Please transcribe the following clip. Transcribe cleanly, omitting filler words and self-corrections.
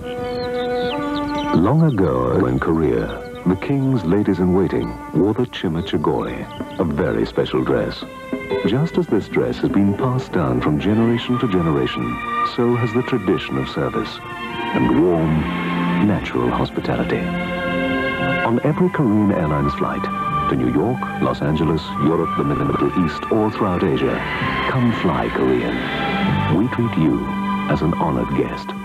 Long ago in Korea, the king's ladies-in-waiting wore the Chima Jeogori, a very special dress. Just as this dress has been passed down from generation to generation, so has the tradition of service and warm, natural hospitality. On every Korean Airlines flight, to New York, Los Angeles, Europe, the Middle East, or throughout Asia, come fly Korean. We treat you as an honored guest.